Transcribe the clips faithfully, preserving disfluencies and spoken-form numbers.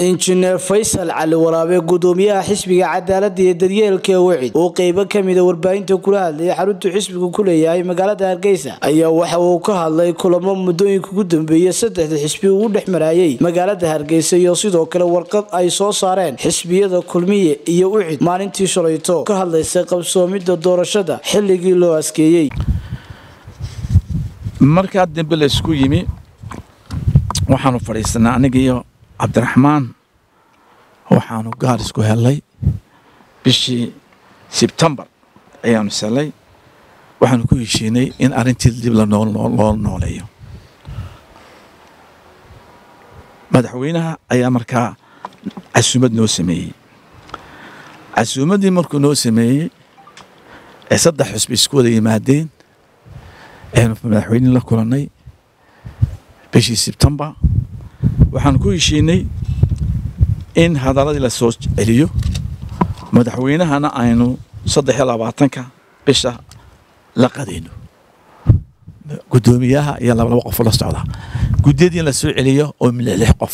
injineer Faysal Cali Waraabe gudoomiyaha xisbiga cadaaladda iyo daryeelka wacid oo qayb ka mid ah warbaahinta kula hadlay xarunta xisbigu ku leeyahay magaalada Hargeysa ayaa waxa uu ka hadlay kulamo muddooyinka ugu dambeeyay saddexda xisbi uu dhexmarayay magaalada Hargeysa iyo sidoo kale warqad ay soo saareen xisbiyada kulmiye iyo wacid maalintii shalayto ka hadlaysay qabsoomida doorashada xilligii loo askeeyay marka dambe la isku yimi waxaanu fariisanaa aniga iyo Abdurrahman waxaanu gaar isku helay bishii September ayaanu salay waxaanu ku heshiinay in arintii dib la nooleeyo madaxweynaha ayaa markaa casuumad noo sameeyay casuumadii markuu noo sameeyay ee saddex xisbi isku wada yimaadeen ee madaxweynaha la kulanay bishii September waxaan ku heshiinay in hadaladii la soo celiyo madaxweynahana aynu saddex iyo labaatanka bisha la qadayno gudoomiyaha iyo laba qof la socda guddiidii la soo celiyo oo lix qof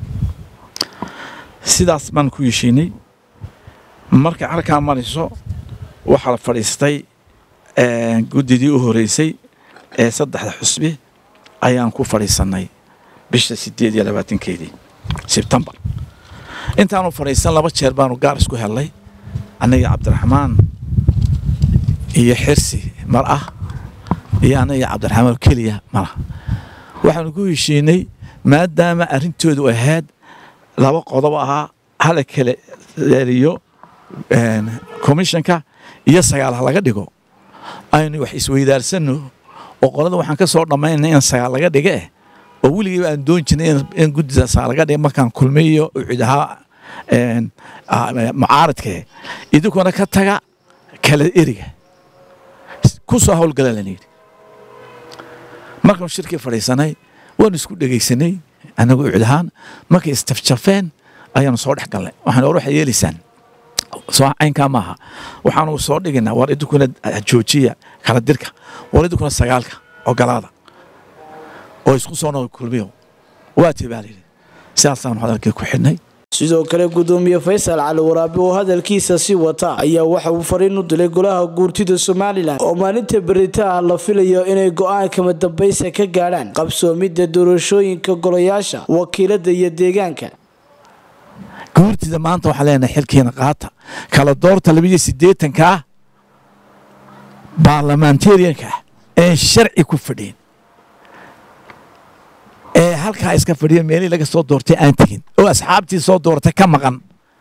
sidaas baan ku heshiinay marka halka mariso waxa la fadhiistay ee guddidii u horeysay ee saddexda xusbi ayaan ku fadhiisanay bisha sideed iyo labaatankeedii September intaanu fariisan laba jeer baanu gaar isku helay aniga Abdurrahman iyo Xirsi mar ah iyo aniga Abdurrahman kaliya mar waxaanu ku heshiinay maadaama arintoodu ahayd laba qodob ah hal kale iyo een commissionka iyo sagaal laga dhigo aynu wax isweydaarsanno oo qolada waxaan ka soo dhameynay in sagaal laga dhigo oo wiligeeba aan doon jirnay in guddida saalaga dhig markaan kulmiyo ciidaha een mucaaradka idinkuna ka taga kala eriga ku soo hawl galanay markaan shirkii fadhiisanay waan isku dhageysanay anagu ciidahan markay istafjafeen ayaan soo dhex galnay waxaan u ruuxay yeelisan soo aynka maaha waxaan u soo dhignaa war idinkuna joojiya kala dirka war idinkuna sagaalka oo galaada oo isku soo noqon kulmiyo waa tibaali siyaasaan hadalkii ku xidhnay sidoo kale gudoomiye Faysal Cali Waraabe oo hadalkiisa si wata ayaa waxa uu fariin u dilay golaha guurtida Soomaaliland oo maalinta baritaa la filayo inay go'aan kama dambaysa ka gaaraan qabsoomida doorashooyinka golayaasha wakiilada iyo deegaanka guurtida maanta waxa leenahay xilkeena qaata kala doorta laba iyo siddeetan ka baarlamantarianka ee sharci ku fadhiyeen ee halka iska fadhiyo meel laga soo doortay aan tagin oo asxaabtii soo doortay ka maqan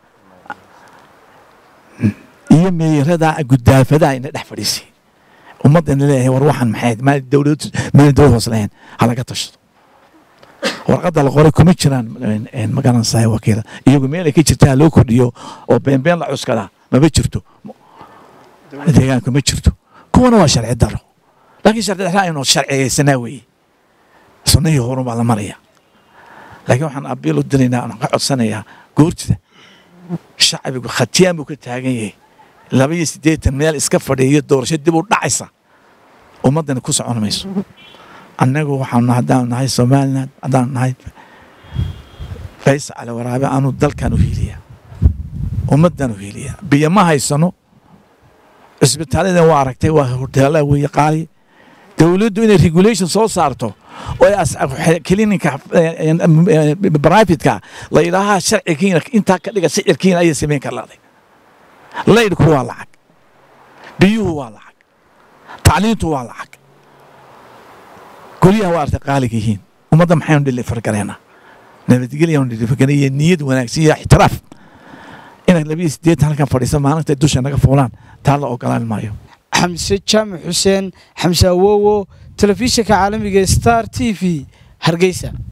iyo meerada gudaafada in dhex fadhiisay ummadana leeyahay war waxan maxay ma dawlad ma dawlad hoosleen halaga tashado warqada la qoray kuma jiraan in magaran saay wakiil iyagu meel ay ka jirtaa loo kordhiyo oo been been la cuskada ma jirto deegaanka ma jirto kuwana waa sharci daro laakiin sharci daro inuu sharciyeysanaa weey sunniyo horuma la maraya laakiin waxaan abiil u dilaynaa aan ka codsanayaa goortida shacbigu khatiyaan uu ka taagan yahay laba iyo siddeetan meel iska fadhiyo doorasho dib u dhacaysa ummadana ku socon mayso annagu waxaan hadaan nahay Soomaaliland hadaan nahay Faysal Cali Waraabe aanu dalkan u hiiliya ummadan u hiiliya biyo ma haysano isbitaalada waa aragtay waa hoteelada way qaali dawladdu inay regulation soo saarto oo klinika private-ka la ilaaha sharciga inta ka dhiga sicirkiina ay sameyn karlaaday leeydku waa lacag biyuhu waa lacag tacliintu waa lacag kulliya waa artaqaaligiin ummadda maxay dhili fargareena nabadgelyo dhili fargareena niyad wanaagsan iyo ixtiraaf in laba iyo siddeetan halkan fadhiisan maalinta dusha naga fuulaan taa la ogolaan maayo xamse jaamac xuseen xamse wowo telefishinka caalamiga Star T V Hargeysa.